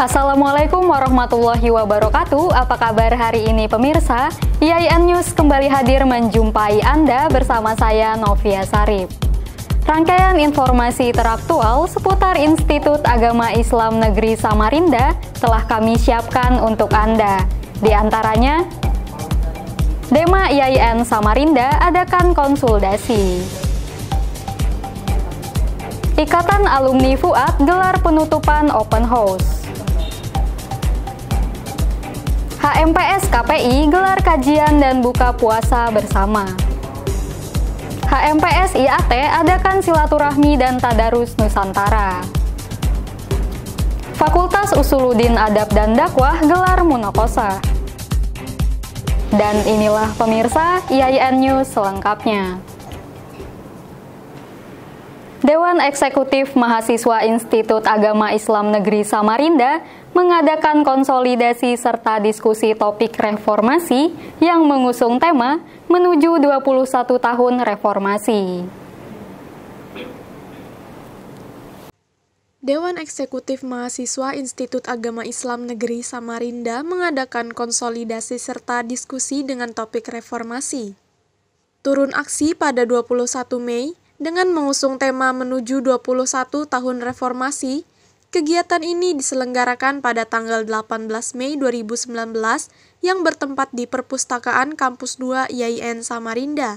Assalamualaikum warahmatullahi wabarakatuh. Apa kabar hari ini pemirsa? IAIN News kembali hadir menjumpai Anda bersama saya Novia Sarip. Rangkaian informasi teraktual seputar Institut Agama Islam Negeri Samarinda telah kami siapkan untuk Anda. Di antaranya, Dema IAIN Samarinda adakan konsultasi. Ikatan Alumni Fuad gelar penutupan open house. HMPS KPI gelar kajian dan buka puasa bersama. HMPS IAT adakan silaturahmi dan tadarus Nusantara. Fakultas Usuluddin Adab dan Dakwah gelar munaqosyah. Dan inilah pemirsa IAIN News selengkapnya. Dewan Eksekutif Mahasiswa Institut Agama Islam Negeri Samarinda mengadakan konsolidasi serta diskusi topik reformasi yang mengusung tema menuju 21 tahun reformasi. Dewan Eksekutif Mahasiswa Institut Agama Islam Negeri Samarinda mengadakan konsolidasi serta diskusi dengan topik reformasi. Turun aksi pada 21 Mei dengan mengusung tema menuju 21 tahun reformasi. Kegiatan ini diselenggarakan pada tanggal 18 Mei 2019 yang bertempat di Perpustakaan Kampus 2 IAIN Samarinda.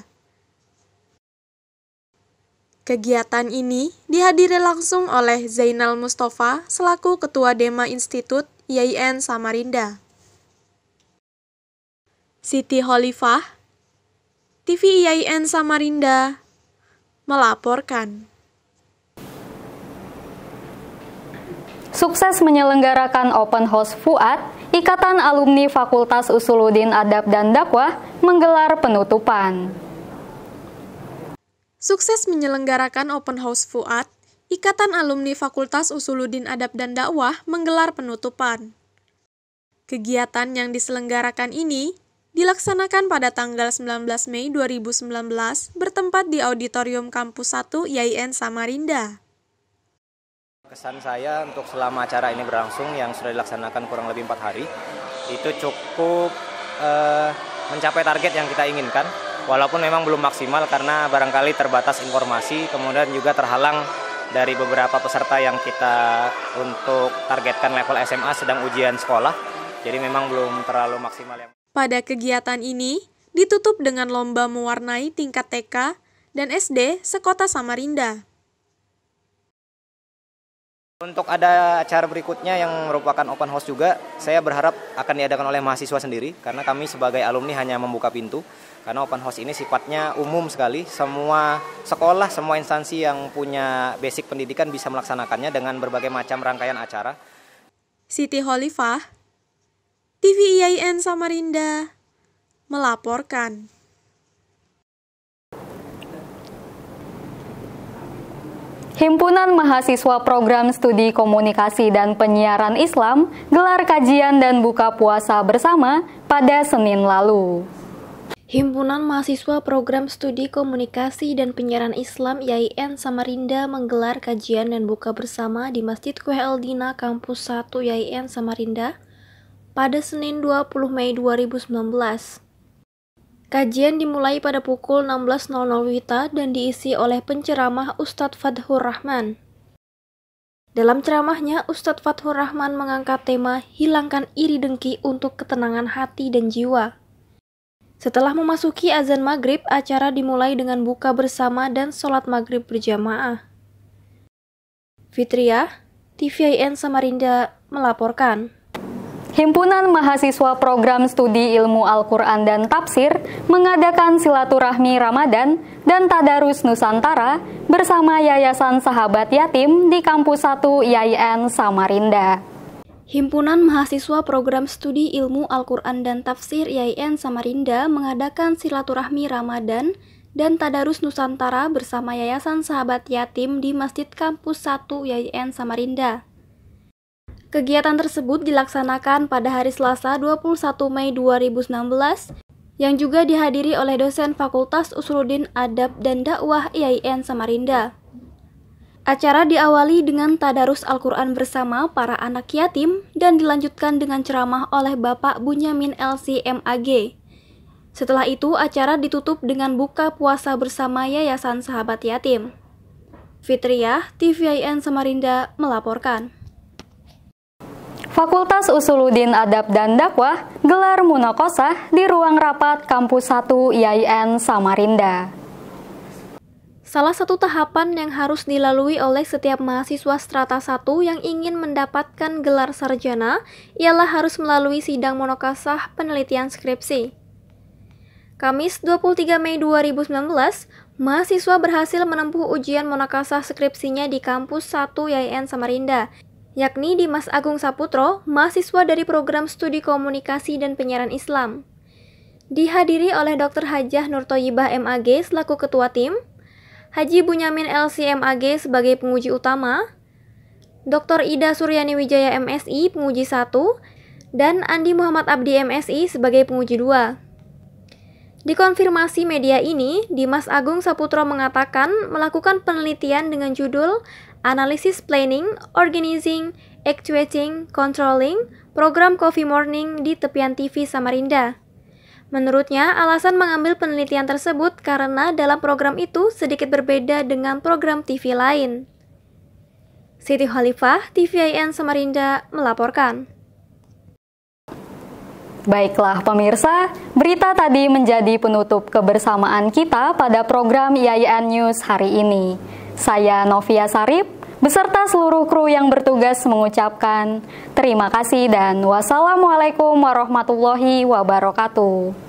Kegiatan ini dihadiri langsung oleh Zainal Mustafa selaku Ketua Dema Institut IAIN Samarinda. Siti Khalifah, TV IAIN Samarinda, melaporkan. Sukses menyelenggarakan Open House Fuad, Ikatan Alumni Fakultas Usuluddin Adab dan Dakwah menggelar penutupan. Sukses menyelenggarakan Open House Fuad, Ikatan Alumni Fakultas Usuluddin Adab dan Dakwah menggelar penutupan. Kegiatan yang diselenggarakan ini dilaksanakan pada tanggal 19 Mei 2019 bertempat di Auditorium Kampus 1 IAIN Samarinda. Kesan saya untuk selama acara ini berlangsung yang sudah dilaksanakan kurang lebih 4 hari, itu cukup mencapai target yang kita inginkan, walaupun memang belum maksimal karena barangkali terbatas informasi, kemudian juga terhalang dari beberapa peserta yang kita untuk targetkan level SMA sedang ujian sekolah, jadi memang belum terlalu maksimal. Pada kegiatan ini ditutup dengan lomba mewarnai tingkat TK dan SD sekota Samarinda. Untuk ada acara berikutnya yang merupakan open house juga, saya berharap akan diadakan oleh mahasiswa sendiri, karena kami sebagai alumni hanya membuka pintu, karena open house ini sifatnya umum sekali, semua sekolah, semua instansi yang punya basic pendidikan bisa melaksanakannya dengan berbagai macam rangkaian acara. Siti Khalifah, TV IAIN Samarinda, melaporkan. Himpunan Mahasiswa Program Studi Komunikasi dan Penyiaran Islam gelar kajian dan buka puasa bersama pada Senin lalu. Himpunan Mahasiswa Program Studi Komunikasi dan Penyiaran Islam IAIN Samarinda menggelar kajian dan buka bersama di Masjid QHL Dina Kampus 1 IAIN Samarinda pada Senin 20 Mei 2019. Kajian dimulai pada pukul 16.00 WITA dan diisi oleh penceramah Ustadz Fathur Rahman. Dalam ceramahnya, Ustadz Fathur Rahman mengangkat tema hilangkan iri dengki untuk ketenangan hati dan jiwa. Setelah memasuki azan maghrib, acara dimulai dengan buka bersama dan sholat maghrib berjamaah. Fitriah, TV IAIN Samarinda melaporkan. Himpunan Mahasiswa Program Studi Ilmu Al-Quran dan Tafsir mengadakan silaturahmi Ramadan dan Tadarus Nusantara bersama Yayasan Sahabat Yatim di Kampus 1 IAIN Samarinda. Himpunan Mahasiswa Program Studi Ilmu Al-Quran dan Tafsir IAIN Samarinda mengadakan silaturahmi Ramadan dan Tadarus Nusantara bersama Yayasan Sahabat Yatim di Masjid Kampus 1 IAIN Samarinda. Kegiatan tersebut dilaksanakan pada hari Selasa 21 Mei 2019 yang juga dihadiri oleh dosen Fakultas Usuluddin Adab dan Dakwah IAIN Samarinda. Acara diawali dengan tadarus Al-Quran bersama para anak yatim dan dilanjutkan dengan ceramah oleh Bapak Bunyamin LC MAG. Setelah itu, acara ditutup dengan buka puasa bersama Yayasan Sahabat Yatim. Fitriah, TVIN Samarinda melaporkan. Fakultas Usuluddin Adab dan Dakwah gelar munaqosyah di ruang rapat Kampus 1 IAIN Samarinda. Salah satu tahapan yang harus dilalui oleh setiap mahasiswa strata 1 yang ingin mendapatkan gelar sarjana ialah harus melalui sidang munaqosyah penelitian skripsi. Kamis 23 Mei 2019, mahasiswa berhasil menempuh ujian munaqosyah skripsinya di Kampus 1 IAIN Samarinda, yakni Dimas Agung Saputro, mahasiswa dari program studi komunikasi dan penyiaran Islam. Dihadiri oleh Dr. Hajah Nur Thoyibah MAG selaku ketua tim, Haji Bunyamin LC MAG sebagai penguji utama, Dr. Ida Suryani Wijaya MSI penguji 1, dan Andi Muhammad Abdi MSI sebagai penguji 2. Dikonfirmasi media ini, Dimas Agung Saputro mengatakan melakukan penelitian dengan judul Analysis Planning, Organizing, Actuating, Controlling, Program Coffee Morning di Tepian TV Samarinda. Menurutnya, alasan mengambil penelitian tersebut karena dalam program itu sedikit berbeda dengan program TV lain. Siti Khalifah, TVIN Samarinda melaporkan. Baiklah pemirsa, berita tadi menjadi penutup kebersamaan kita pada program IAIN News hari ini. Saya Novia Sarip, beserta seluruh kru yang bertugas mengucapkan terima kasih dan wassalamualaikum warahmatullahi wabarakatuh.